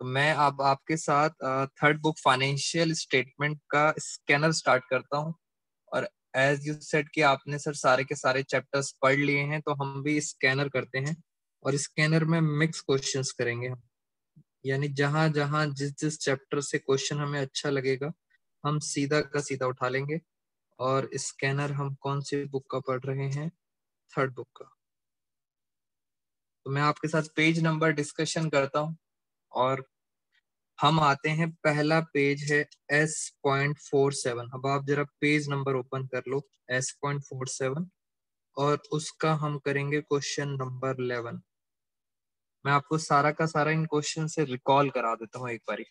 तो मैं अब आपके साथ थर्ड बुक फाइनेंशियल स्टेटमेंट का स्कैनर स्टार्ट करता हूँ। और एज यू सेड कि आपने सर सारे के सारे चैप्टर्स पढ़ लिए हैं, तो हम भी स्कैनर करते हैं और स्कैनर में मिक्स क्वेश्चंस करेंगे हम। यानी जहां जहां जिस जिस चैप्टर से क्वेश्चन हमें अच्छा लगेगा हम सीधा का सीधा उठा लेंगे। और स्कैनर हम कौन सी बुक का पढ़ रहे हैं? थर्ड बुक का। तो मैं आपके साथ पेज नंबर डिस्कशन करता हूँ और हम आते हैं, पहला पेज है S.47। अब आप जरा पेज नंबर ओपन कर लो, S.47, और उसका हम करेंगे क्वेश्चन नंबर 11। मैं आपको सारा का सारा इन क्वेश्चन से रिकॉल करा देता हूँ एक बारी।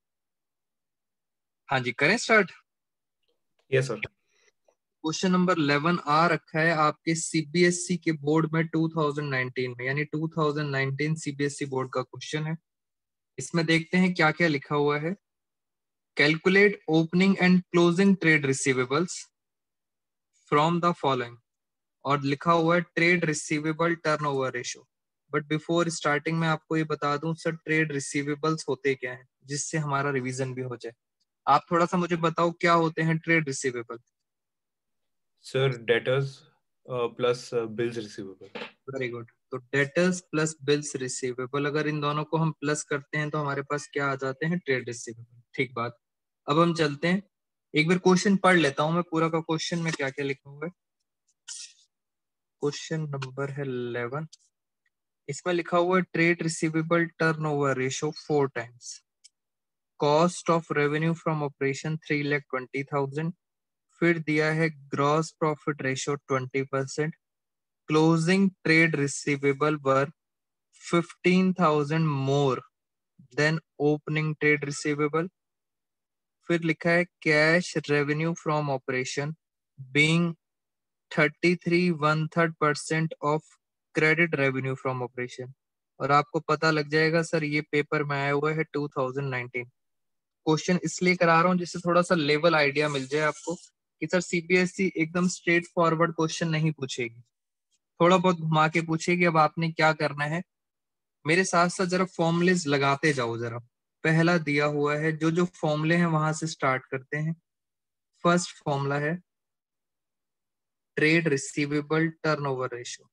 हाँ जी, करें start. Yes sir. Question number 11 आ रखा है आपके सीबीएसई के बोर्ड में 2019 में, यानी 2019 सीबीएसई बोर्ड का क्वेश्चन है। इसमें देखते हैं क्या क्या लिखा हुआ है। Calculate opening and closing trade receivables from the following, और लिखा हुआ है trade receivable turnover ratio. But before starting में आपको ये बता दूं सर, ट्रेड रिसीवेबल्स होते क्या हैं, जिससे हमारा रिवीजन भी हो जाए। आप थोड़ा सा मुझे बताओ क्या होते हैं trade receivable. Sir debtors plus bills receivable. Very good. तो डेटर्स प्लस बिल्स रिसीवेबल, अगर इन दोनों को हम प्लस करते हैं तो हमारे पास क्या आ जाते हैं? Trade receivable. ठीक बात। अब हम चलते हैं, एक बार क्वेश्चन पढ़ लेता हूं मैं पूरा का क्वेश्चन में क्या क्या लिखा हुआ है। क्वेश्चन नंबर है 11। इसमें लिखा हुआ है trade receivable turnover ratio 4 times, cost of revenue from operation 3,20,000, फिर दिया है gross profit ratio 20%, closing trade receivable were 15,000 more than opening trade receivable. फिर लिखा है cash revenue from operation being 33 1/3% of credit revenue from operation. और आपको पता लग जाएगा सर ये पेपर में आया हुआ है 2019। क्वेश्चन इसलिए करा रहा हूँ जिससे थोड़ा सा लेवल आइडिया मिल जाए आपको कि सर सीबीएसई एकदम स्ट्रेट फॉरवर्ड क्वेश्चन नहीं पूछेगी, थोड़ा बहुत घुमा के पूछेगी। अब आपने क्या करना है, मेरे साथ साथ जरा फॉर्मुलेज लगाते जाओ जरा। पहला दिया हुआ है, जो जो फॉर्मूले हैं वहां से स्टार्ट करते हैं। फर्स्ट फॉर्मूला है ट्रेड रिसीवेबल टर्नओवर रेशियो।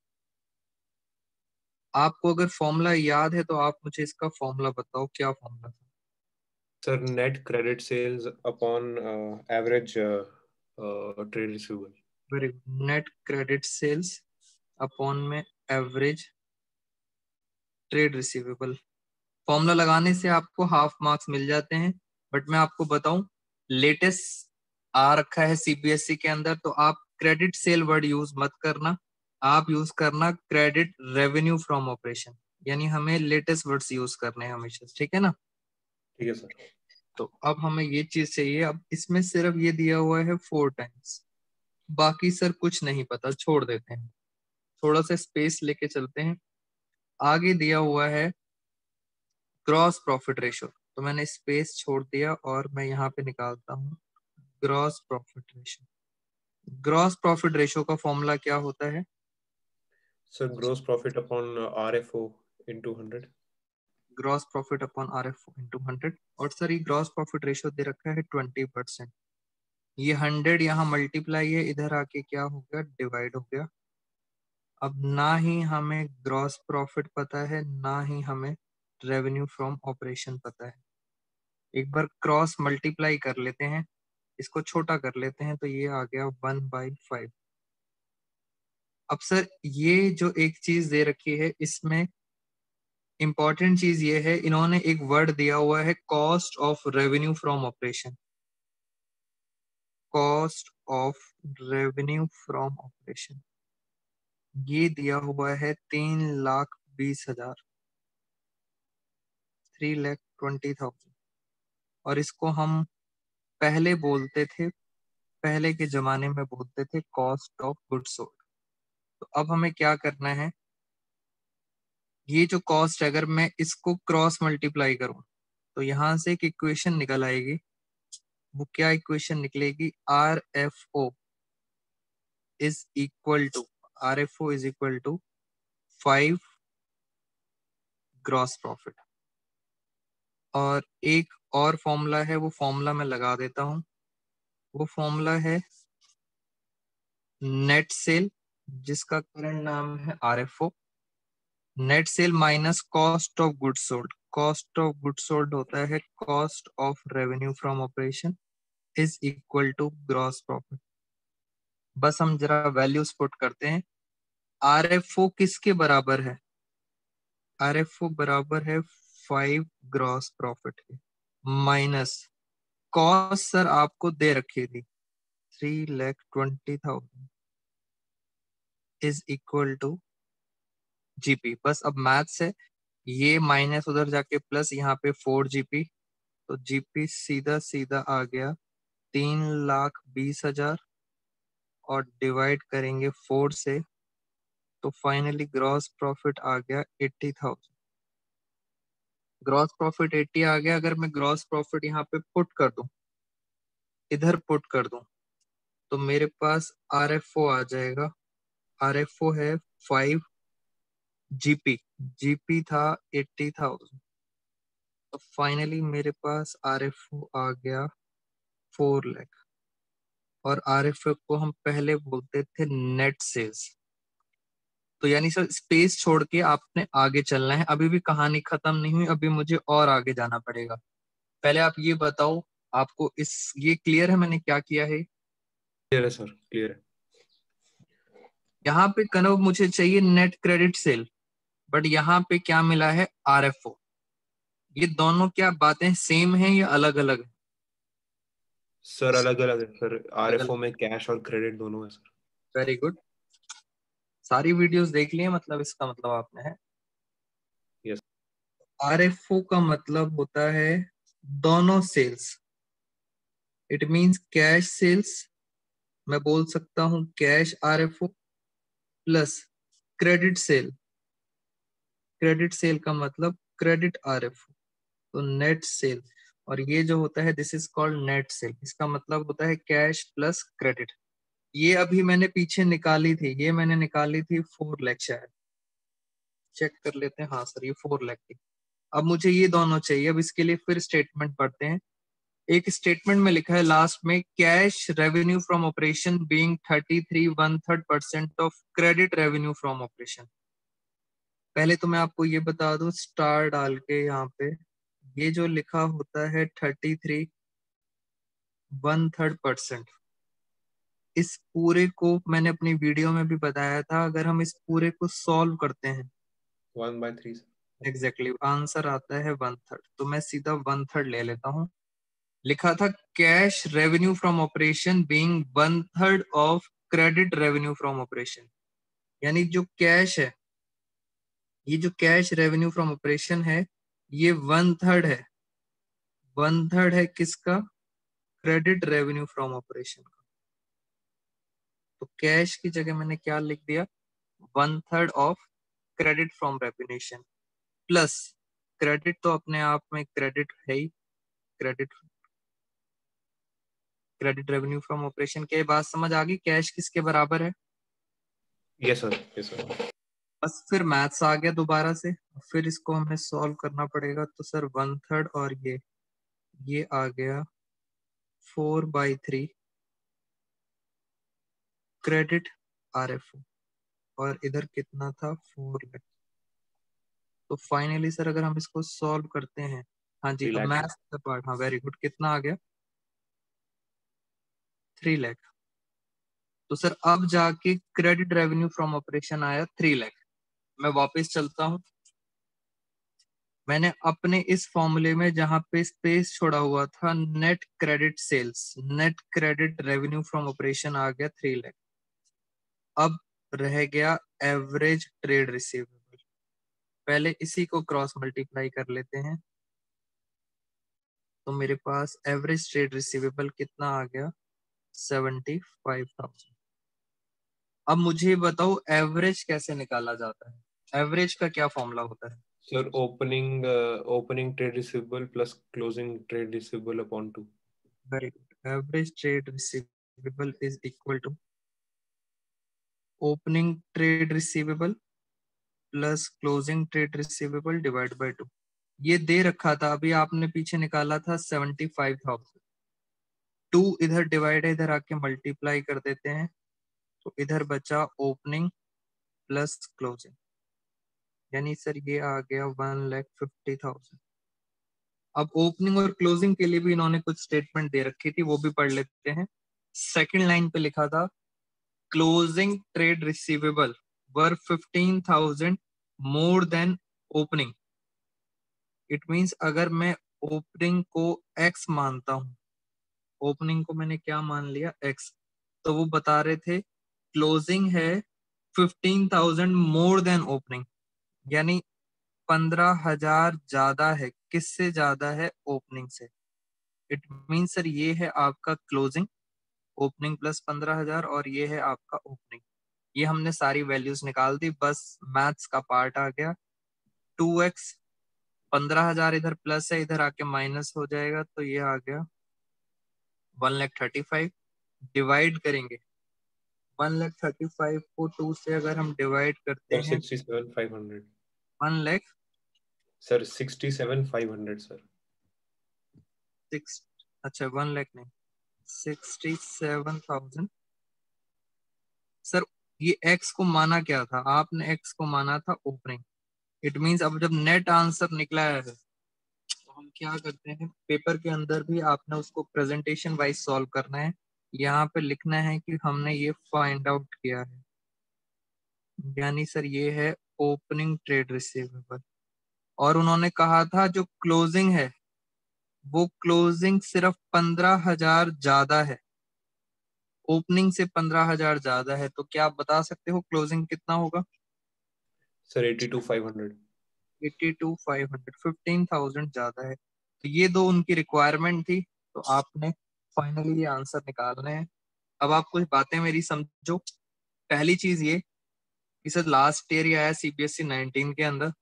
आपको अगर फॉर्मूला याद है तो आप मुझे इसका फॉर्मूला बताओ, क्या फॉर्मूला था? Sir net credit sales upon average trade receivable. Very good. Net credit sales upon में एवरेज ट्रेड रिसीवेबल। फॉर्मूला लगाने से आपको हाफ मार्क्स मिल जाते हैं। बट मैं आपको बताऊं, लेटेस्ट आ रखा है सीबीएसई के अंदर, तो आप क्रेडिट सेल वर्ड यूज मत करना, आप यूज करना क्रेडिट रेवेन्यू फ्रॉम ऑपरेशन। यानी हमें लेटेस्ट वर्ड्स यूज करने हैं हमेशा, ठीक है ना? ठीक है सर। तो अब हमें ये चीज चाहिए। अब इसमें सिर्फ ये दिया हुआ है 4 टाइम्स, बाकी सर कुछ नहीं पता, छोड़ देते हैं। थोड़ा सा स्पेस लेके चलते हैं। आगे दिया हुआ है ग्रॉस प्रॉफिट रेशो, तो मैंने स्पेस छोड़ दिया और मैं यहाँ पे निकालता हूँ gross profit ratio. Gross profit ratio का फॉर्मूला क्या होता है? Sir gross profit upon RFO into 100। Gross profit upon RF into 100। और सर ये ग्रॉस प्रॉफिट रेशो दे रखा है 20%। ये 100 यहाँ मल्टीप्लाई है, इधर आके क्या हो गया? डिवाइड हो गया। अब ना ही हमें ग्रॉस प्रॉफिट पता है, ना ही हमें रेवेन्यू फ्रॉम ऑपरेशन पता है। एक बार क्रॉस मल्टीप्लाई कर लेते हैं, इसको छोटा कर लेते हैं, तो ये आ गया 1/5। अब सर ये जो एक चीज दे रखी है, इसमें इंपॉर्टेंट चीज ये है, इन्होंने एक वर्ड दिया हुआ है cost of revenue from operation. Cost of revenue from operation ये दिया हुआ है 3,20,000, 3,20,000। और इसको हम पहले बोलते थे, पहले के जमाने में बोलते थे कॉस्ट ऑफ गुड्स सोल्ड। तो अब हमें क्या करना है, ये जो कॉस्ट है अगर मैं इसको क्रॉस मल्टीप्लाई करूं तो यहां से एक इक्वेशन निकल आएगी। वो क्या इक्वेशन निकलेगी? Is equal to is equal to 5 gross profit. और एक और फॉर्मूला है, वो फॉर्मूला मैं लगा देता हूँ। वो फॉर्मूला है नेट सेल, जिसका करंट नाम है RFO। Net sale minus cost of goods sold. Cost of goods sold होता है cost of revenue from operation is equal to gross profit. बस हम जरा वैल्यूज पुट करते हैं। RFO किसके बराबर है? RFO बराबर है 5 ग्रॉस प्रॉफिट के, माइनस कॉस्ट सर आपको दे रखी थी 3,20,000 इज इक्वल टू GP। बस अब मैथ्स है, ये माइनस उधर जाके प्लस, यहाँ पे 4 GP, तो GP सीधा सीधा आ गया 3,20,000 और डिवाइड करेंगे 4 से, तो फाइनली ग्रॉस प्रॉफिट आ गया 80,000। ग्रॉस प्रॉफिट 80 आ गया। अगर मैं ग्रॉस प्रॉफिट यहाँ पे पुट कर दूं, इधर पुट कर दूं, तो मेरे पास RFO आ जाएगा। RFO है 5 GP। GP था 80,000, तो फाइनली मेरे पास RFO आ गया 4 लाख। और RFO को हम पहले बोलते थे नेट सेल्स। तो यानी सर स्पेस छोड़ के आपने आगे चलना है, अभी भी कहानी खत्म नहीं हुई, अभी मुझे और आगे जाना पड़ेगा। पहले आप ये बताओ, आपको ये क्लियर है मैंने क्या किया है? क्लियर है सर, क्लियर है। यहाँ पे कनव मुझे चाहिए नेट क्रेडिट सेल, बट यहाँ पे क्या मिला है? RFO। ये दोनों क्या बातें सेम हैं या अलग अलग है? सर अलग अलग है सर, अलग अलग। RFO में कैश और क्रेडिट दोनों है सर। वेरी गुड, सारी वीडियोस देख लिए, मतलब इसका मतलब आपने है। यस। RFO का मतलब होता है दोनों sales. It means cash sales, मैं बोल सकता हूं cash RFO plus credit sale. Credit sale का मतलब क्रेडिट RFO, तो नेट सेल। और ये जो होता है this is called net sale, इसका मतलब होता है कैश प्लस क्रेडिट। ये अभी मैंने पीछे निकाली थी, ये मैंने निकाली थी 4 लाख शायद, चेक कर लेते हैं। हाँ सर ये 4 लाख थी। अब मुझे ये दोनों चाहिए। अब इसके लिए फिर स्टेटमेंट पढ़ते हैं। एक स्टेटमेंट में लिखा है लास्ट में, cash revenue from operation being 33 1/3% of credit revenue from operation. पहले तो मैं आपको ये बता दूं स्टार डाल के, यहाँ पे ये जो लिखा होता है 33 1/3%, इस पूरे को मैंने अपनी वीडियो में भी बताया था, अगर हम इस पूरे को सॉल्व करते हैं 1/3 सर। एग्जैक्टली आंसर आता है 1/3। तो मैं सीधा 1/3 ले लेता हूँ। लिखा था cash revenue from operation being 1/3 of credit revenue from operation, यानी जो कैश है, ये जो कैश रेवेन्यू फ्रॉम ऑपरेशन है, ये 1/3 है। 1/3 है किसका? क्रेडिट रेवेन्यू फ्रॉम ऑपरेशन का। तो कैश की जगह मैंने क्या लिख दिया? 1/3 ऑफ क्रेडिट फ्रॉम रेवेन्यूशन प्लस क्रेडिट, तो अपने आप में क्रेडिट है ही, credit credit revenue from operation के बाद समझ आ गई कैश किसके बराबर है? Yes sir, yes sir. बस फिर मैथ्स आ गया दोबारा से, फिर इसको हमें सॉल्व करना पड़ेगा। तो सर 1/3 और ये आ गया 4/3 क्रेडिट RFO, और इधर कितना था? 4 लाख। तो फाइनली सर अगर हम इसको सॉल्व करते हैं, हाँ जी 3 अब लाख सर। मैथ्स का पार्ट, हाँ वेरी गुड, कितना आ गया? 3 लाख। तो सर अब जाके क्रेडिट रेवेन्यू फ्रॉम ऑपरेशन आया 3 लाख। मैं वापस चलता हूँ, मैंने अपने इस फॉर्मूले में जहां पे स्पेस छोड़ा हुआ था net credit sales, net credit revenue from operation आ गया 3 लाख। अब रह गया एवरेज ट्रेड रिसीवेबल। पहले इसी को क्रॉस मल्टीप्लाई कर लेते हैं, तो मेरे पास एवरेज ट्रेड रिसीवेबल कितना आ गया? 75,000। अब मुझे बताओ एवरेज कैसे निकाला जाता है? एवरेज का क्या फॉर्मूला होता है? Sir opening trade receivable plus closing trade receivable upon 2। Very good, average trade receivable is equal to opening trade receivable plus closing trade receivable divide by 2। ये दे रखा था, अभी आपने पीछे निकाला था 75,000। 2 इधर डिवाइड है, इधर आके मल्टीप्लाई कर देते हैं, तो इधर बचा ओपनिंग प्लस क्लोजिंग, यानी सर ये आ गया 1,50,000। अब ओपनिंग और क्लोजिंग के लिए भी इन्होंने कुछ स्टेटमेंट दे रखी थी, वो भी पढ़ लेते हैं। सेकंड लाइन पे लिखा था closing trade receivable were 15,000 more than opening. It means अगर मैं ओपनिंग को x मानता हूं, ओपनिंग को मैंने क्या मान लिया x, तो वो बता रहे थे क्लोजिंग है 15,000 मोर देन ओपनिंग, यानी 15,000 ज्यादा है। किससे ज्यादा है? ओपनिंग से। इट मीन सर ये है आपका क्लोजिंग, ओपनिंग प्लस 15,000, और ये है आपका ओपनिंग। ये हमने सारी वैल्यूज निकाल दी, बस मैथ्स का पार्ट आ गया। 2x, 15,000 इधर प्लस है, इधर आके माइनस हो जाएगा, तो ये आ गया 1,35,000। डिवाइड करेंगे 1,35,000 को 2 से अगर हम डिवाइड करते सर हैं 67,500 1 लाख सर 67,500 सर 6, अच्छा 1 लाख नहीं, 67,000। सर ये x को माना क्या था? आपने x को माना था ओपनिंग। इट मींस अब जब नेट आंसर निकला है तो हम क्या करते हैं, पेपर के अंदर भी आपने उसको प्रेजेंटेशन वाइज सॉल्व करना है। यहाँ पे लिखना है कि हमने ये फाइंड आउट किया है, यानी सर ये है ओपनिंग ट्रेड रिसीवेबल। और उन्होंने कहा था जो क्लोजिंग है वो क्लोजिंग सिर्फ 15,000 ज्यादा है, ओपनिंग से 15,000 ज्यादा है। तो क्या आप बता सकते हो क्लोजिंग कितना होगा? सर 82,500 82,500, 15,000 ज्यादा है। तो ये दो उनकी रिक्वायरमेंट थी, तो आपने फाइनली ये आंसर निकालना है। अब आप कुछ बातें मेरी समझो। पहली चीज ये कि सर लास्ट ईयर ही आया सीबीएसई 19 के अंदर,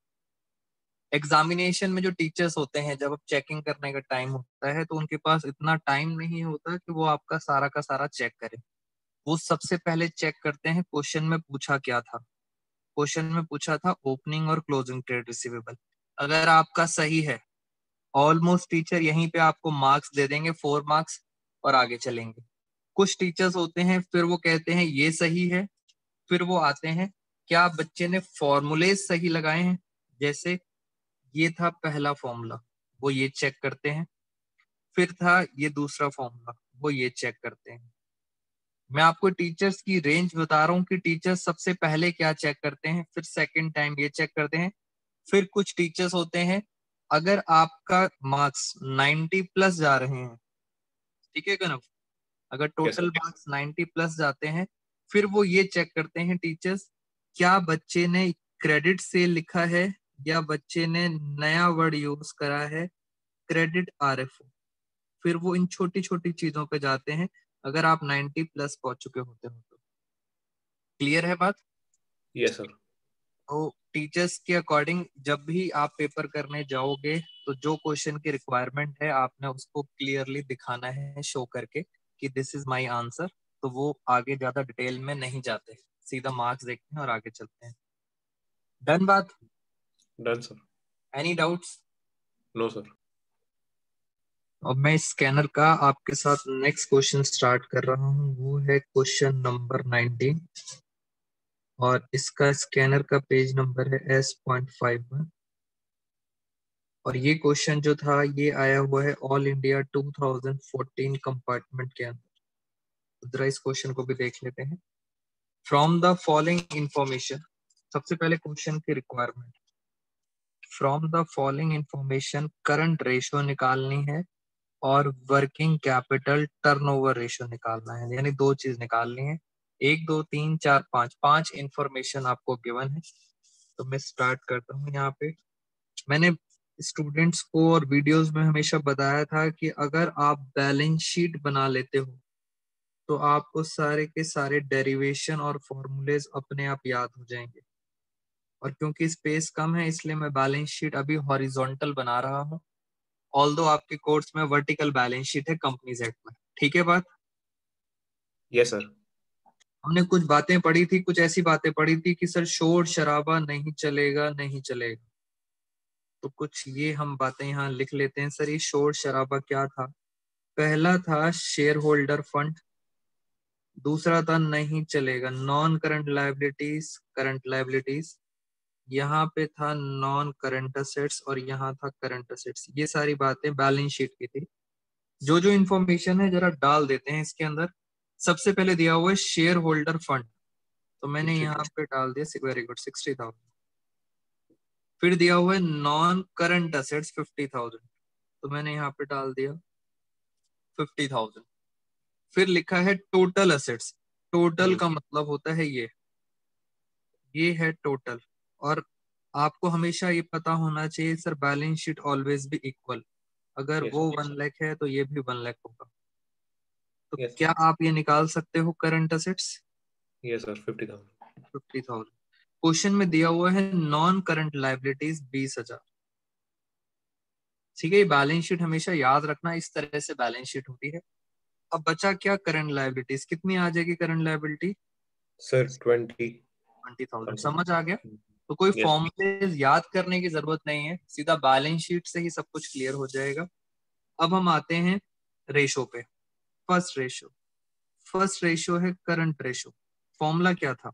एग्जामिनेशन में जो टीचर्स होते हैं जब अब चेकिंग करने का टाइम होता है तो उनके पास इतना टाइम नहीं होता कि वो आपका सारा का सारा चेक करें। वो सबसे पहले चेक करते हैं क्वेश्चन में पूछा क्या था। क्वेश्चन में पूछा था ओपनिंग और क्लोजिंग ट्रेड रिसीवेबल। अगर आपका सही है, ऑलमोस्ट टीचर यहीं पे आपको मार्क्स दे देंगे, 4 मार्क्स, और आगे चलेंगे। कुछ टीचर्स होते हैं फिर वो कहते हैं ये सही है, फिर वो आते हैं क्या बच्चे ने फॉर्मूले सही लगाए हैं, जैसे ये था पहला फॉर्मूला, वो ये चेक करते हैं। फिर था ये दूसरा फॉर्मूला, वो ये चेक करते हैं। मैं आपको टीचर्स की रेंज बता रहा हूँ कि टीचर्स सबसे पहले क्या चेक करते हैं, फिर सेकंड टाइम ये चेक करते हैं। फिर कुछ टीचर्स होते हैं अगर आपका मार्क्स 90 प्लस जा रहे हैं, ठीक है कनव, अगर yes total sir marks 90 plus जाते हैं, फिर वो ये चेक करते हैं टीचर्स क्या बच्चे ने क्रेडिट से लिखा है या बच्चे ने नया वर्ड यूज करा है, क्रेडिट आरएफओ। फिर वो इन छोटी छोटी चीजों पे जाते हैं अगर आप 90 प्लस पहुंच चुके होते हो तो। क्लियर है बात? यस सर तो टीचर्स के अकॉर्डिंग जब भी आप पेपर करने जाओगे तो जो क्वेश्चन की रिक्वायरमेंट है आपने उसको क्लियरली दिखाना है, शो करके कि दिस इज माय आंसर। तो वो आगे ज्यादा डिटेल में नहीं जाते, सीधा मार्क्स देखते हैं और आगे चलते हैं। डन बात? Done sir any doubts? No sir अब मैं स्कैनर का आपके साथ नेक्स्ट क्वेश्चन स्टार्ट कर रहा हूँ, वो है क्वेश्चन नंबर 19, और इसका स्कैनर का पेज नंबर है S.51। और ये क्वेश्चन जो था ये आया हुआ है ऑल इंडिया 2014 कंपार्टमेंट के अंदर। जरा इस क्वेश्चन को भी देख लेते हैं। फ्रॉम द फॉलोइंग इंफॉर्मेशन, सबसे पहले क्वेश्चन की requirement, from the following information current ratio निकालनी है और वर्किंग कैपिटल टर्नओवर रेशियो निकालना है, यानी दो चीज निकालनी है। 1 2 3 4 5, 5 इंफॉर्मेशन आपको गिवन है। तो मैं स्टार्ट करता हूँ। यहाँ पे मैंने स्टूडेंट्स को और वीडियोस में हमेशा बताया था कि अगर आप बैलेंस शीट बना लेते हो तो आपको सारे के सारे डेरिवेशन और फॉर्मूलेज अपने आप याद हो जाएंगे। और क्योंकि स्पेस कम है इसलिए मैं बैलेंस शीट अभी हॉरिजॉन्टल बना रहा हूँ, ऑल्दो आपके कोर्स में वर्टिकल बैलेंस शीट है कंपनीज एक्ट में। ठीक है बात? यस सर हमने कुछ बातें पढ़ी थी, कुछ ऐसी बातें पढ़ी थी कि सर शोर शराबा नहीं चलेगा, नहीं चलेगा। तो कुछ ये हम बातें यहाँ लिख लेते हैं। सर ये शोर शराबा क्या था? पहला था शेयर होल्डर फंड, दूसरा था नहीं चलेगा non current liabilities, current liabilities, यहाँ पे था नॉन करंट असेट्स और यहाँ था करंट असेट्स। ये सारी बातें बैलेंस शीट की थी। जो जो इंफॉर्मेशन है जरा डाल देते हैं इसके अंदर। सबसे पहले दिया हुआ है शेयर होल्डर फंड, तो मैंने यहाँ पे डाल दिया वेरी गुड 60,000। फिर दिया हुआ है नॉन करंट असेट्स 50,000, तो मैंने यहाँ पे डाल दिया 50,000। फिर लिखा है टोटल असेट्स, टोटल का मतलब होता है ये है टोटल। और आपको हमेशा ये पता होना चाहिए सर बैलेंस शीट ऑलवेज भी इक्वल, अगर Yes, वो sir. 1 लाख है तो ये भी 1 लाख होगा। तो Yes, sir. क्या आप ये निकाल सकते हो current assets? Yes, sir. 50,000. 50,000। Question में दिया हुआ है नॉन करंट लायबिलिटीज 20,000। ठीक है, ये बैलेंस शीट हमेशा याद रखना, इस तरह से बैलेंस शीट होती है। अब बचा क्या करंट लायबिलिटीज, कितनी आ जाएगी करंट लायबिलिटी? Sir, 20. 20,000। Something. समझ आ गया? तो कोई Yes, sir. फॉर्मूले याद करने की जरूरत नहीं है, सीधा बैलेंस शीट से ही सब कुछ क्लियर हो जाएगा। अब हम आते हैं रेशो पे। फर्स्ट रेशो, फर्स्ट रेशो है करंट रेशो। फॉर्मूला क्या था?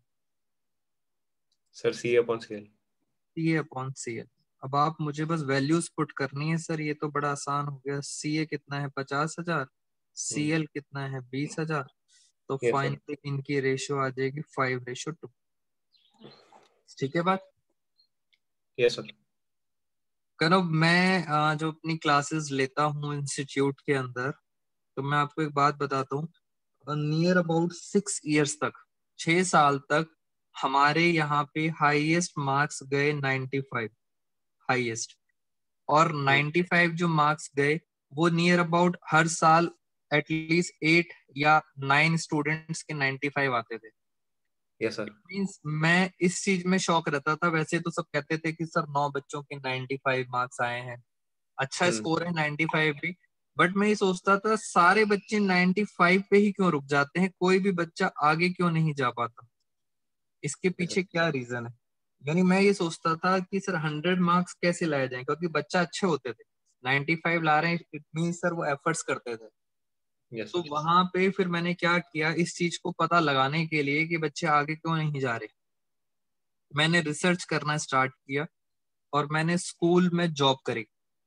Sir, C/CL. C A upon C L. अब आप मुझे बस वैल्यूज पुट करनी है सर, ये तो बड़ा आसान हो गया। सी ए कितना है? 50,000। सी एल कितना है? 20,000। तो Yes, sir. फाइनली इनकी रेशो आ जाएगी 5:2। ठीक है बात? Yes, sir. करो मैं जो अपनी क्लासेस लेता हूँ इंस्टीट्यूट के अंदर, तो मैं आपको एक बात बताता हूँ। नियर अबाउट 6 इयर्स तक, 6 साल तक हमारे यहाँ पे हाईएस्ट मार्क्स गए 95, हाईएस्ट। और 95 जो मार्क्स गए वो नियर अबाउट हर साल एटलीस्ट 8 या 9 स्टूडेंट्स के 95 आते थे। Yes, sir. मीन्स मैं इस चीज में शौक रहता था। वैसे तो सब कहते थे कि सर 9 बच्चों के 95 मार्क्स आए हैं, अच्छा स्कोर है 95 भी। बट मैं ये सोचता था सारे बच्चे 95 पे ही क्यों रुक जाते हैं, कोई भी बच्चा आगे क्यों नहीं जा पाता, इसके Yes, sir. पीछे क्या रीजन है? यानी मैं ये सोचता था कि सर 100 मार्क्स कैसे लाए जाए, क्योंकि बच्चा अच्छे होते थे। 95 ला रहे हैं इट मीन सर वो एफर्ट्स करते थे। Yes, तो sir. वहां पे फिर मैंने क्या किया, इस चीज को पता लगाने के लिए कि बच्चे आगे क्यों नहीं जा रहे, मैंने रिसर्च करना स्टार्ट किया और मैंने स्कूल में जॉब करी।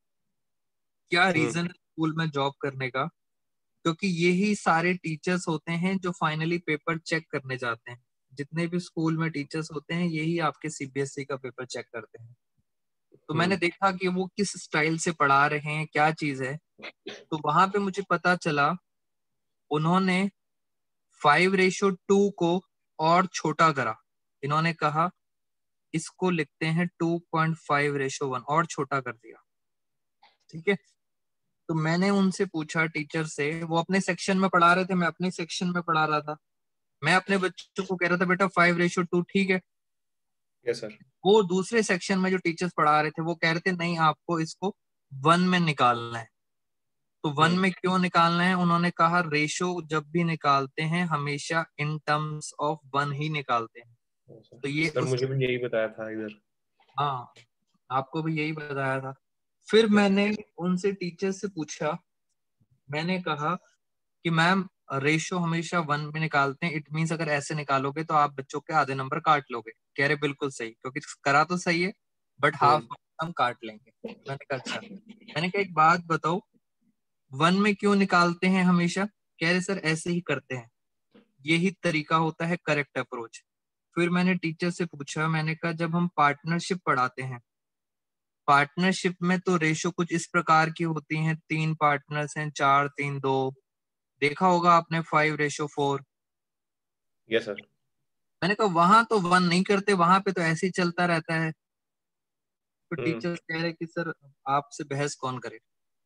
क्या रीजन है स्कूल में जॉब करने का? क्योंकि यही सारे टीचर्स होते हैं जो फाइनली पेपर चेक करने जाते हैं। जितने भी स्कूल में टीचर्स होते हैं यही आपके सीबीएसई का पेपर चेक करते हैं। तो मैंने देखा कि वो किस स्टाइल से पढ़ा रहे हैं, क्या चीज है। तो वहां पे मुझे पता चला उन्होंने 5:2 को और छोटा करा। इन्होंने कहा इसको लिखते हैं 2.5:1 और छोटा कर दिया। ठीक है, तो मैंने उनसे पूछा टीचर से, वो अपने सेक्शन में पढ़ा रहे थे, मैं अपने सेक्शन में पढ़ा रहा था। मैं अपने बच्चों को कह रहा था बेटा 5:2 ठीक है। Yes, sir. वो दूसरे सेक्शन में जो टीचर्स पढ़ा रहे थे वो कह रहे थे नहीं आपको इसको 1 में निकालना है। तो 1 में क्यों निकालना है? उन्होंने कहा रेशो जब भी निकालते हैं हमेशा इन टर्म्स ऑफ 1 ही निकालते हैं। तो ये सर उस, मुझे भी यही बताया था इधर। हाँ आपको भी यही बताया था। फिर Yes, sir. मैंने उनसे टीचर से पूछा, मैंने कहा कि मैम रेशियो हमेशा 1 में निकालते हैं, इट मीन्स अगर ऐसे निकालोगे तो आप बच्चों के आधे नंबर काट लोगे। कह रहे बिल्कुल सही, क्योंकि करा तो सही है बट हाफ हम काट लेंगे। मैंने कहा अच्छा। मैंने कहा एक बात बताओ 1 में क्यों निकालते हैं हमेशा? कह रहे सर ऐसे ही करते हैं, यही तरीका होता है करेक्ट अप्रोच। फिर मैंने टीचर से पूछा, मैंने कहा जब हम पार्टनरशिप पढ़ाते हैं, पार्टनरशिप में तो रेशो कुछ इस प्रकार की होती हैं, 3 पार्टनर्स हैं, 4 3 2, देखा होगा आपने 5:4। Yes, sir. मैंने कहा वहां तो 1 नहीं करते, वहां पे तो ऐसे ही चलता रहता है। तो टीचर कह रहे कि सर आपसे बहस कौन करे।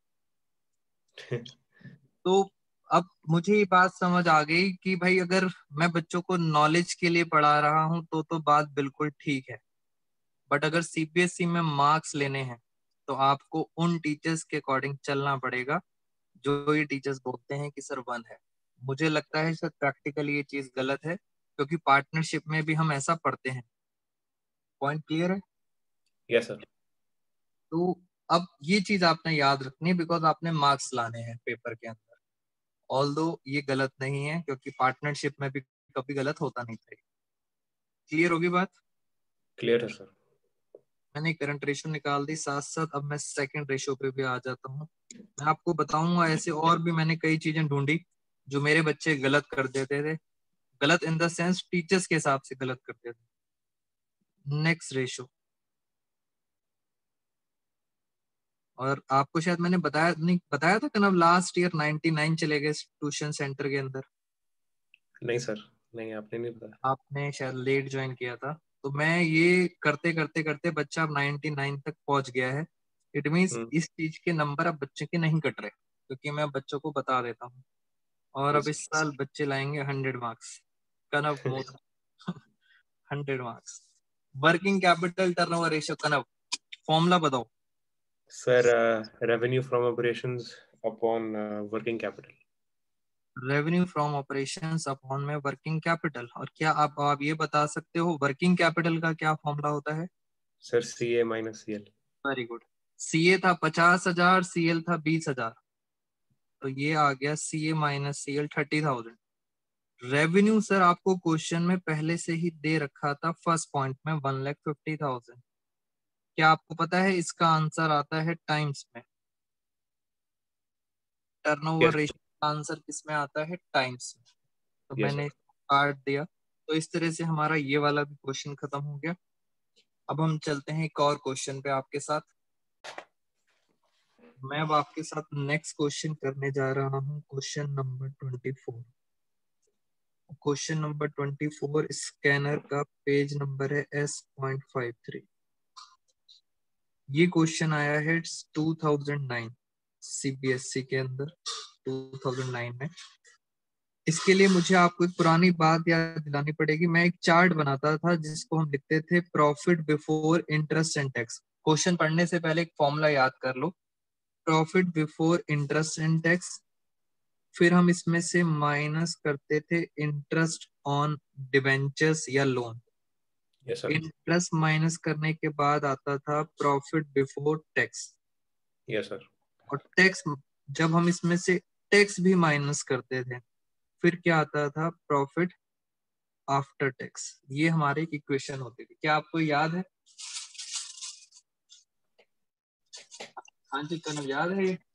तो अब मुझे ये बात समझ आ गई कि भाई अगर मैं बच्चों को नॉलेज के लिए पढ़ा रहा हूँ तो बात बिल्कुल ठीक है। बट अगर सीबीएसई में मार्क्स लेने हैं तो आपको उन टीचर्स के अकॉर्डिंग चलना पड़ेगा जो ये टीचर्स बोलते हैं कि सर 1 है। मुझे लगता है सर प्रैक्टिकली ये चीज गलत है, क्योंकि पार्टनरशिप में भी हम ऐसा पढ़ते हैं। पॉइंट क्लियर है? Yes, sir. तो अब ये चीज आपने याद रखनी है, बिकॉज आपने मार्क्स लाने हैं पेपर के अंदर। ऑल्दो ये गलत नहीं है, क्योंकि पार्टनरशिप में भी कभी गलत होता नहीं था। क्लियर होगी बात? क्लियर है सर। मैंने करंट रेशो निकाल दी, साथ साथ अब मैं सेकंड रेशो पे भी आ जाता हूँ। मैं आपको बताऊंगा ऐसे और भी मैंने कई चीजें ढूंढी जो मेरे बच्चे गलत कर देते थे। गलत इन द सेंस टीचर्स के हिसाब से गलत करते थे। नेक्स्ट रेशो, और आपको शायद मैंने बताया नहीं, बताया था कि लास्ट ईयर 99 चले गए ट्यूशन सेंटर के अंदर। नहीं सर, नहीं आपने नहीं बताया। आपने शायद लेट ज्वाइन किया था। तो मैं ये करते करते करते बच्चा अब 99 तक पहुंच गया है। इट मीन्स इस चीज के नंबर अब बच्चे के नहीं कट रहे, क्योंकि मैं बच्चों को बता देता हूँ। और अब यस इस साल बच्चे लाएंगे 100 मार्क्स। कनव more 100 marks. Working capital turnover ratio, कनव फॉर्मूला बताओ। Sir, revenue from operations upon working capital. Revenue from operations upon में वर्किंग कैपिटल। और क्या आप ये बता सकते हो वर्किंग कैपिटल का क्या फॉर्मूला होता है? सर, CA माइनस CL। Very good. सीए था 50,000, सीएल था 20,000, तो ये आ गया CA minus CL 30,000। Revenue sir आपको क्वेश्चन में पहले से ही दे रखा था फर्स्ट पॉइंट में 1,50,000। क्या आपको पता है इसका आंसर आता है टाइम्स में? टर्नओवर यस रेशियो का आंसर किस में आता है? टाइम्स में। तो यस मैंने सर। इसको काट दिया। तो इस तरह से हमारा ये वाला भी क्वेश्चन खत्म हो गया। अब हम चलते हैं एक और क्वेश्चन पे आपके साथ। मैं अब आपके साथ नेक्स्ट क्वेश्चन करने जा रहा हूँ, question number 24। Question number 24 scanner का पेज नंबर है S.53। ये क्वेश्चन आया है 2009 सीबीएसई के अंदर, 2009 में। इसके लिए मुझे आपको एक पुरानी बात याद दिलानी पड़ेगी। मैं एक चार्ट बनाता था जिसको हम लिखते थे profit before interest and tax. Question पढ़ने से पहले एक फॉर्मूला याद कर लो, profit before interest and tax. फिर हम इसमें से माइनस करते थे इंटरेस्ट ऑन डिबेंचर्स या loan. Yes sir. Interest minus करने के बाद आता था profit before tax. Yes sir. और टैक्स, जब हम इसमें से टैक्स भी माइनस करते थे, फिर क्या आता था? Profit after tax. ये हमारे एक इक्वेशन होती थी। क्या आपको याद है? हाँ जी कनव, याद है ये?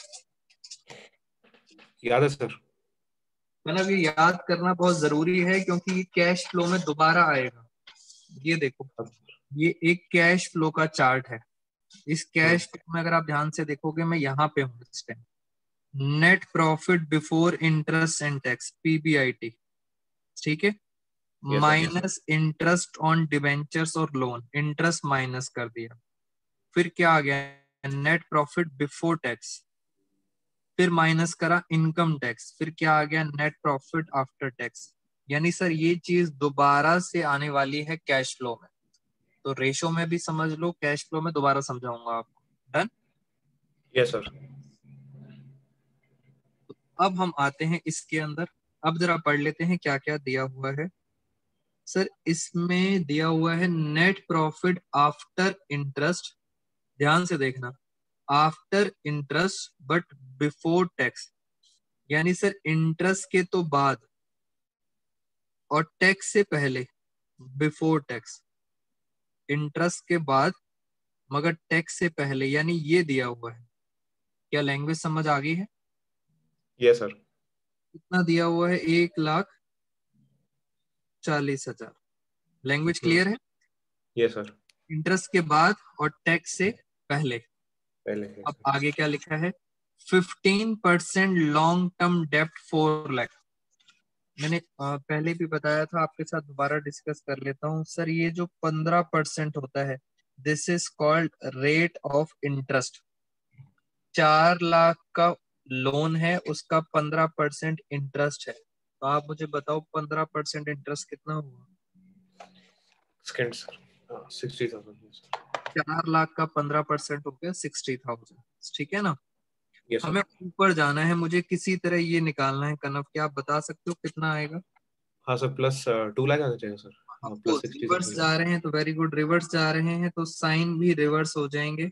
याद है सर। मतलब ये याद करना बहुत जरूरी है, क्योंकि ये कैश फ्लो में दोबारा आएगा। ये देखो, ये एक कैश फ्लो का चार्ट है। इस कैश फ्लो में अगर आप ध्यान से देखोगे, मैं यहाँ पे हूँ इस time, net profit before interest and tax, PBIT, ठीक है, yes sir. Minus interest on debentures और लोन, इंटरेस्ट माइनस कर दिया। फिर क्या आ गया? Net profit before tax. फिर माइनस करा इनकम टैक्स। फिर क्या आ गया? Net profit after tax. यानी सर ये चीज दोबारा से आने वाली है कैश फ्लो में। तो रेशो में भी समझ लो, कैश फ्लो में दोबारा समझाऊंगा आपको। डन? Yes sir. अब हम आते हैं इसके अंदर। अब जरा पढ़ लेते हैं क्या क्या दिया हुआ है। सर इसमें दिया हुआ है नेट प्रॉफिट आफ्टर इंटरेस्ट। ध्यान से देखना, after interest but before tax. यानी सर इंटरेस्ट के तो बाद और टैक्स से पहले, बिफोर टैक्स। इंटरेस्ट के बाद मगर टैक्स से पहले, यानी ये दिया हुआ है। क्या लैंग्वेज समझ आ गई है? Yes sir. कितना दिया हुआ है? 1,40,000। लैंग्वेज क्लियर है? Yes sir. इंटरेस्ट के बाद और टैक्स से पहले। पहले यस अब सर। आगे क्या लिखा है? 15% लॉन्ग टर्म डेप्ट 4 लाख। मैंने पहले भी बताया था, आपके साथ दोबारा डिस्कस कर लेता हूँ। सर ये जो 15% होता है, this is called rate of interest. 4 lakh का लोन है, उसका 15% इंटरेस्ट है। तो आप मुझे बताओ 15% इंटरेस्ट कितना हुआ? Second sir, 60,000। 4 लाख का 15% हो गया 60,000। ठीक है ना? यस हमें सर। ऊपर जाना है, मुझे किसी तरह ये निकालना है। कनव क्या आप बता सकते हो कितना आएगा? हाँ सर, प्लस 2 लाख आना चाहिए सर। हाँ, प्लस रिवर्स 60,000। जा रहे हैं तो वेरी गुड, रिवर्स जा रहे हैं तो साइन भी रिवर्स हो जाएंगे।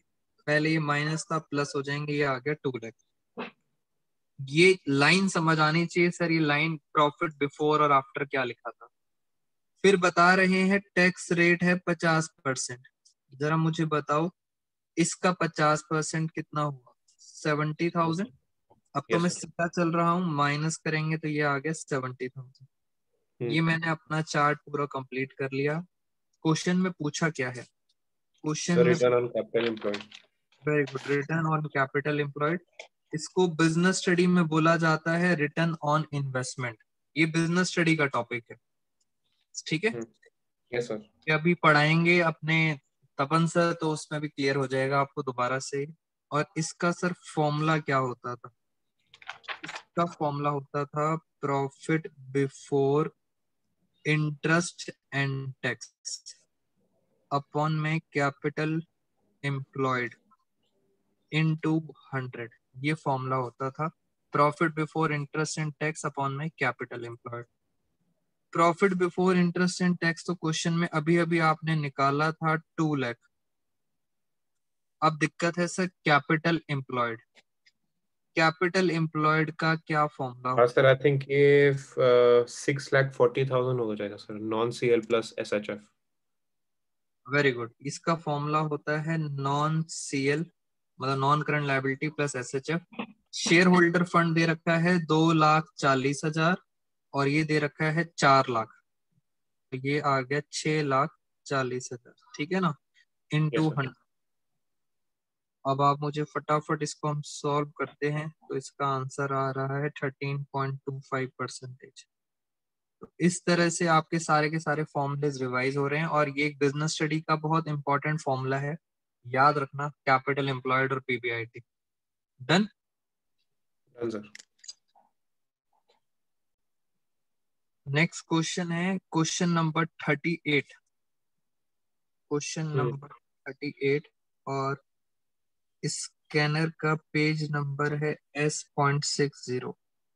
पहले ये माइनस था, प्लस हो जाएंगे, ये आ गया 2 लाख। ये लाइन समझ आनी चाहिए सर, ये लाइन प्रॉफिट बिफोर और आफ्टर क्या लिखा था। फिर बता रहे हैं टैक्स रेट है 50%। जरा मुझे बताओ इसका 50% कितना हुआ? 70,000। अब तो यस मैं सर। सीधा चल रहा हूँ, माइनस करेंगे तो ये आ गया 70,000। ये मैंने अपना चार्ट पूरा कंप्लीट कर लिया। क्वेश्चन में पूछा क्या है? क्वेश्चन सर में return on capital employed. Very good, return on capital employed. इसको बिजनेस स्टडी में बोला जाता है रिटर्न ऑन इन्वेस्टमेंट। ये बिजनेस स्टडी का टॉपिक है, ठीक है। Yes sir. ये अभी पढ़ाएंगे अपने तपन सर, तो उसमें भी क्लियर हो जाएगा आपको दोबारा से। और इसका सर फॉर्मूला क्या होता था? इसका फॉर्मूला होता था profit before interest and tax upon में कैपिटल एम्प्लॉयड इनटू 100। ये फॉर्मूला होता था profit before interest and tax upon में capital employed. Profit before interest and tax तो क्वेश्चन में अभी अभी आपने निकाला था 2 लाख। अब दिक्कत है sir capital employed. Capital employed का क्या फॉर्मूला हाँ होता सर, है? आई थिंक ये 6,40,000 हो जाएगा sir, non CL plus SHF। Very good, इसका फॉर्मूला होता है नॉन सीएल मतलब non current liability plus SHF. Shareholder fund दे रखा है 2,40,000 और ये दे रखा है 4 लाख, तो ये आ गया 6,40,000, ठीक है ना, यस इनटू सर। 100। अब आप मुझे फटाफट इसको हम सॉल्व करते हैं तो इसका आंसर आ रहा है 13.25%। तो इस तरह से आपके सारे के सारे फॉर्मूलेज रिवाइज हो रहे हैं और ये एक बिजनेस स्टडी का बहुत इंपॉर्टेंट फॉर्मूला है, याद रखना, कैपिटल एम्प्लॉयड और PBIT. Done. Done sir. Next question है क्वेश्चन नंबर 38। क्वेश्चन नंबर 38 और स्कैनर का पेज नंबर है S.60।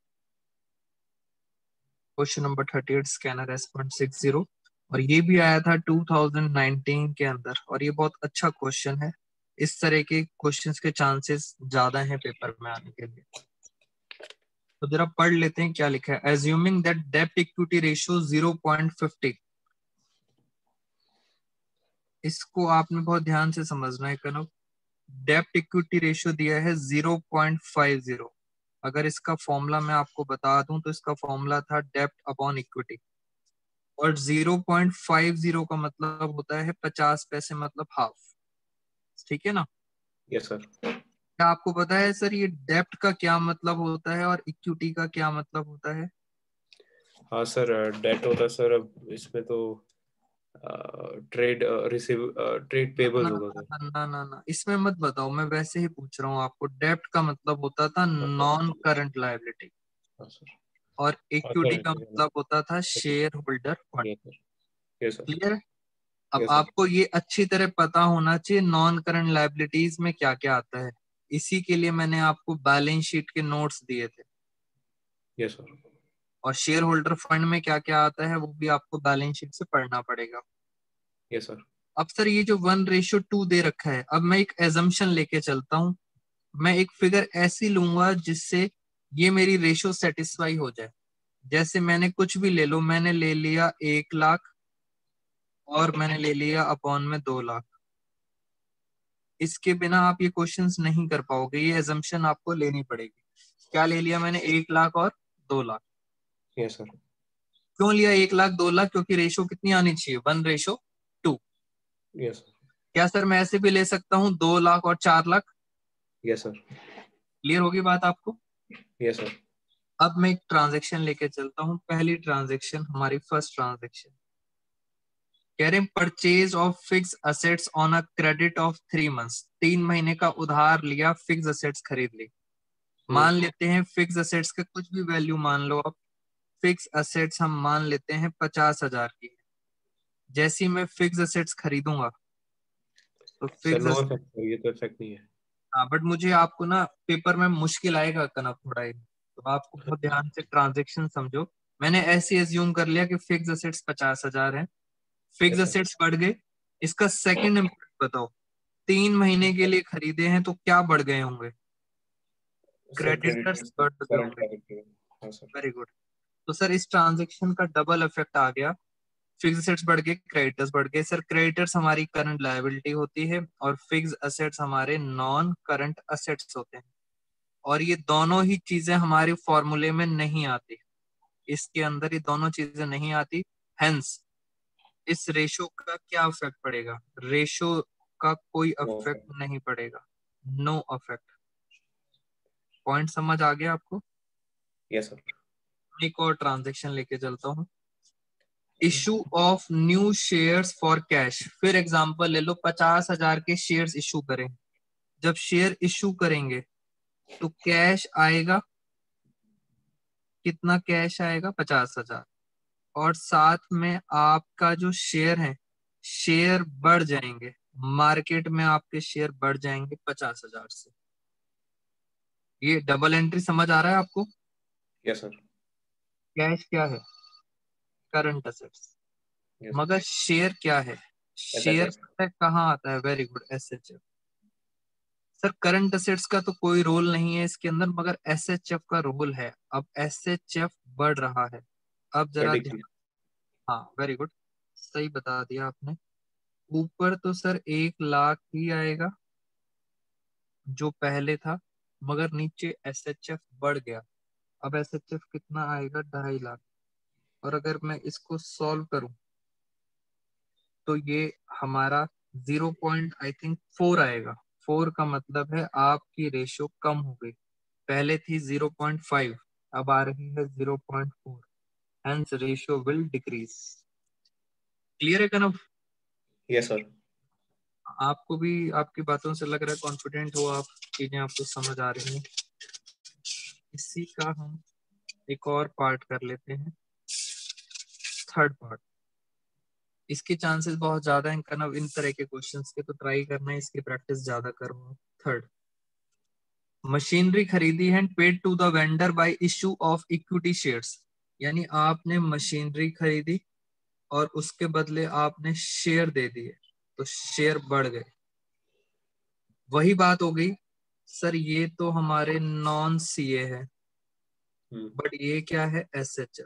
Question number 38 scanner S.60 और ये भी आया था 2019 के अंदर और ये बहुत अच्छा क्वेश्चन है। इस तरह के क्वेश्चंस के चांसेस ज्यादा हैं पेपर में आने के लिए। तो जरा पढ़ लेते हैं क्या लिखा है। एज्यूमिंग दैट डेब्ट इक्विटी रेशियो 0.50। इसको आपने बहुत ध्यान से समझना है कनव। डेब्ट इक्विटी रेशियो दिया है 0.50। अगर इसका फॉर्मूला मैं आपको बता दूं तो इसका फॉर्मूला था डेब्ट अपॉन इक्विटी और 0.50 का मतलब होता है 50 पैसे मतलब हाफ, ठीक है ना। Yes sir. क्या आपको पता है सर ये डेब्ट का क्या मतलब होता है और इक्विटी का क्या मतलब होता है? हाँ सर, डेट होता है सर, अब इसमें तो ट्रेड ट्रेड ना पेबल्स होगा ना सर। ना ना ना ना, इसमें मत बताओ, मैं वैसे ही पूछ रहा हूँ आपको। डेब्ट का मतलब होता था हाँ सर। नॉन करंट लायबिलिटी हाँ सर। और हाँ इक्विटी का सर। मतलब होता था shareholder fund. Yes sir. Yes sir. Clear? अब यस सर। आपको ये अच्छी तरह पता होना चाहिए नॉन करंट लायबिलिटीज में क्या क्या आता है। इसी के लिए मैंने आपको बैलेंस शीट के नोट्स दिए थे। Yes sir. और शेयर होल्डर फंड में क्या क्या आता है वो भी आपको बैलेंस शीट से पढ़ना पड़ेगा। Yes sir. अब सर ये जो 1:2 दे रखा है, अब मैं एक एजम्पशन लेके चलता हूँ। मैं एक फिगर ऐसी लूंगा जिससे ये मेरी रेशियो सेटिस्फाई हो जाए। जैसे मैंने कुछ भी ले लो, मैंने ले लिया 1 लाख और मैंने ले लिया अपॉन में 2 लाख। इसके बिना आप ये क्वेश्चंस नहीं कर पाओगे, ये एजम्पशन आपको लेनी पड़ेगी। क्या ले लिया मैंने? 1 लाख और 2 लाख। Yes sir. क्यों लिया 1 लाख 2 लाख? क्योंकि रेशो कितनी आनी चाहिए? 1:2। Yes sir. क्या सर मैं ऐसे भी ले सकता हूँ 2 लाख और 4 लाख? Yes sir. क्लियर होगी बात आपको? Yes sir. अब मैं एक ट्रांजेक्शन लेके चलता हूँ। पहली ट्रांजेक्शन, हमारी फर्स्ट ट्रांजेक्शन कह रहे हैं purchase of fix assets on a credit of 3 months. 3 महीने का उधार लिया, फिक्स असेट्स खरीद ली। मान लेते हैं फिक्स असेट्स का कुछ भी वैल्यू मान लो आप। फिक्स असेट्स हम मान लेते हैं 50,000 की। जैसी मैं फिक्स असेट्स खरीदूंगा तो sir fix, no effect sir, ये तो इफेक्ट नहीं है। हाँ बट मुझे आपको ना पेपर में मुश्किल आएगा कनक थोड़ा ही, तो आपको बहुत ध्यान से ट्रांजेक्शन समझो। मैंने ऐसे एज्यूम कर लिया कि फिक्स असेट्स 50,000 है। Fix yes sir. असेट्स बढ़ गए। इसका सेकंड इम्पैक्ट बताओ। 3 महीने के लिए खरीदे हैं तो क्या बढ़ गए होंगे? सर क्रेडिटर्स क्रेडिटर्स बढ़ गए करंट होंगे। लायबिलिटी। हाँ सर। Very good. तो सर इस ट्रांजेक्शन का डबल इफेक्ट आ गया, फिक्स एसेट्स बढ़ गए, क्रेडिटर्स बढ़ गए। सर क्रेडिटर्स हमारी करंट लायबिलिटी होती है और फिक्स एसेट्स हमारे नॉन करंट एसेट्स होते हैं, और ये दोनों ही चीजें हमारे फॉर्मूले में नहीं आती, इसके अंदर ये दोनों चीजें नहीं आती। हेंस इस रेशो का क्या इफेक्ट पड़ेगा? रेशो का कोई नो इफेक्ट सर। नहीं पड़ेगा, नो इफेक्ट। पॉइंट समझ आ गया आपको? Yes sir. एक और ट्रांजेक्शन लेके चलता हूँ। Issue of new shares for cash. फिर एग्जांपल ले लो, 50,000 के शेयर्स इशू करें। जब शेयर इशू करेंगे तो कैश आएगा, कितना कैश आएगा? 50,000। और साथ में आपका जो शेयर है, शेयर बढ़ जाएंगे, मार्केट में आपके शेयर बढ़ जाएंगे 50,000 से। ये डबल एंट्री समझ आ रहा है आपको? Yes sir. कैश क्या है? Current assets. यस मगर शेयर क्या है? S H share F. पता है कहाँ आता है? Very good, SHF. Sir current assets का तो कोई रोल नहीं है इसके अंदर, मगर एसएचएफ का रोल है। अब एसएचएफ बढ़ रहा है, अब सर जरा डिक्रीज। ध्यान। हाँ वेरी गुड, सही बता दिया आपने। ऊपर तो सर 1 लाख ही आएगा जो पहले था, मगर नीचे एसएचएफ बढ़ गया। अब एसएचएफ कितना आएगा? 2.5 लाख। और अगर मैं इसको सॉल्व करूं तो ये हमारा 0.4 आएगा। 4 का मतलब है आपकी रेशो कम हो गई, पहले थी 0.5, अब आ रही है 0.4। Hence ratio will decrease. Clear है कनव? Yes sir. आपको भी आपकी बातों से लग रहा है कॉन्फिडेंट हो आप, चीजें आपको समझ आ रही हैं। इसी का हम एक और पार्ट कर लेते हैं, थर्ड पार्ट। इसके चांसेस बहुत ज्यादा हैं कनव इन तरह के क्वेश्चंस के, तो ट्राई करना है इसकी प्रैक्टिस ज्यादा करो। थर्ड, मशीनरी खरीदी है, paid to the vendor by issue of equity shares. यानी आपने मशीनरी खरीदी और उसके बदले आपने शेयर दे दिए, तो शेयर बढ़ गए। वही बात हो गई सर, ये तो हमारे नॉन सीए है, बट ये क्या है? एसएचएफ।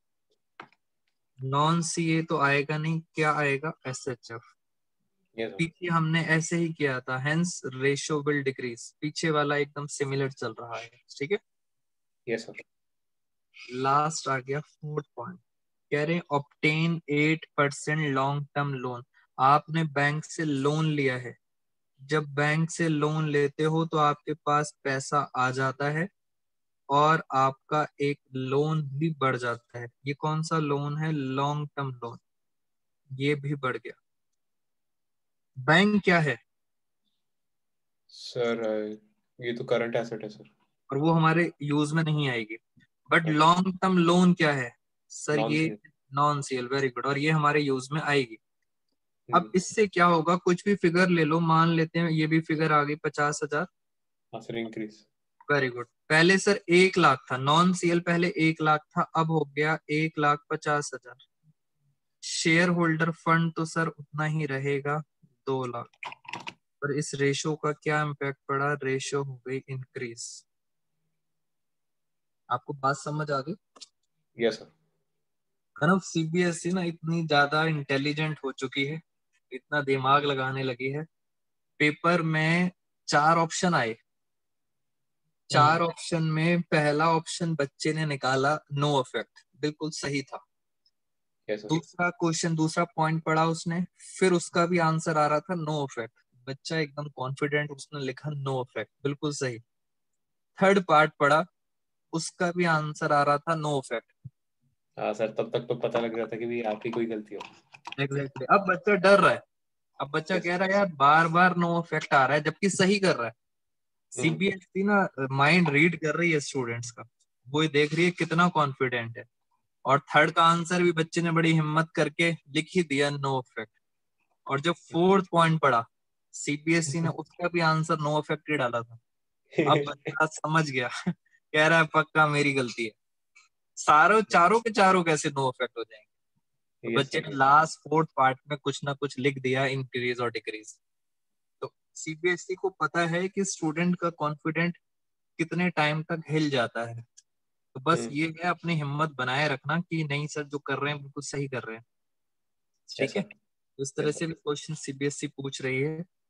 नॉन सीए तो आएगा नहीं, क्या आएगा? एसएचएफ। Yes sir. पीछे हमने ऐसे ही किया था, हेंस रेशियो विल डिक्रीज। पीछे वाला एकदम सिमिलर चल रहा है, ठीक है। Yes sir. लास्ट आ गया फोर्थ पॉइंट, कह रहे हैं ऑब्टेन 8% लॉन्ग टर्म लोन। आपने बैंक से लोन लिया है, जब बैंक से लोन लेते हो तो आपके पास पैसा आ जाता है और आपका एक लोन भी बढ़ जाता है। ये कौन सा लोन है? Long term loan. ये भी बढ़ गया। बैंक क्या है? सर ये तो करंट एसेट है सर। और वो हमारे यूज में नहीं आएगी। But okay. Long term loan क्या है सर? नॉन ये C. Non CL. Very good, और ये हमारे यूज में आएगी। अब हम्म। इससे क्या होगा? कुछ भी फिगर ले लो, मान लेते हैं ये भी फिगर आ गई 50,000। हाँ सर इंक्रीज। Very good. पहले सर 1 लाख था, नॉन सीएल पहले 1 लाख था, अब हो गया 1,50,000। शेयर होल्डर फंड तो सर उतना ही रहेगा, 2 लाख। और इस रेशो का क्या इम्पैक्ट पड़ा? रेशो हो गई इंक्रीज। आपको बात समझ आ गई? Yes sir. कनव सीबीएसई ना इतनी ज्यादा इंटेलिजेंट हो चुकी है, इतना दिमाग लगाने लगी है। पेपर में 4 ऑप्शन आए, 4 ऑप्शन में पहला ऑप्शन बच्चे ने निकाला नो इफेक्ट, बिल्कुल सही था। Yes sir. दूसरा क्वेश्चन, दूसरा पॉइंट पढ़ा उसने, फिर उसका भी आंसर आ रहा था नो इफेक्ट। बच्चा एकदम कॉन्फिडेंट, उसने लिखा नो इफेक्ट, बिल्कुल सही। थर्ड पार्ट पढ़ा, उसका भी आंसर आ रहा था नो इफेक्ट। हाँ सर तब तक तो पता लग रहा था कि भी आप ही कोई गलती हो। एग्जैक्टली। अब बच्चा डर रहा है, अब बच्चा यस। कह रहा है यार बार बार नो इफेक्ट आ रहा है, जबकि सही कर रहा है। हम्म। सीबीएसई ना माइंड रीड कर रही है स्टूडेंट्स का, वो ही देख रही है कितना कॉन्फिडेंट है। और थर्ड का आंसर भी बच्चे ने बड़ी हिम्मत करके लिख ही दिया नो इफेक्ट। और जब फोर्थ पॉइंट पढ़ा, सीबीएसई ने उसका भी आंसर नो इफेक्ट ही डाला था। अब बच्चा समझ गया कह रहा है पक्का मेरी गलती है। सारों चारों के चारों कैसे नो इफेक्ट हो जाएंगे? तो यस बच्चे सर। ने यस। लास्ट फोर्थ पार्ट में कुछ ना कुछ लिख दिया, इंक्रीज और डिक्रीज। तो सीबीएसई को पता है कि स्टूडेंट का कॉन्फिडेंट कितने टाइम तक हिल जाता है, तो बस ये है अपनी हिम्मत बनाए रखना कि नहीं सर जो कर रहे हैं बिल्कुल सही कर रहे हैं। ठीक यस है, सर। तो इस तरह यस सर। से भी क्वेश्चन सीबीएसई पूछ रही है।